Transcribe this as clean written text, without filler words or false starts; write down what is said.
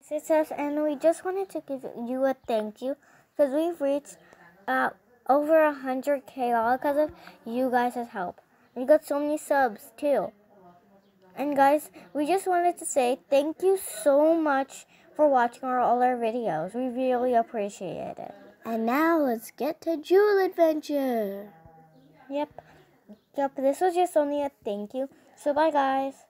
success, and we just wanted to give you a thank you because we've reached over 100K all because of you guys' help. We got so many subs too. And guys, we just wanted to say thank you so much for watching all our videos. We really appreciate it. And now let's get to Jewel Adventure. Yep, this was just only a thank you. So bye guys.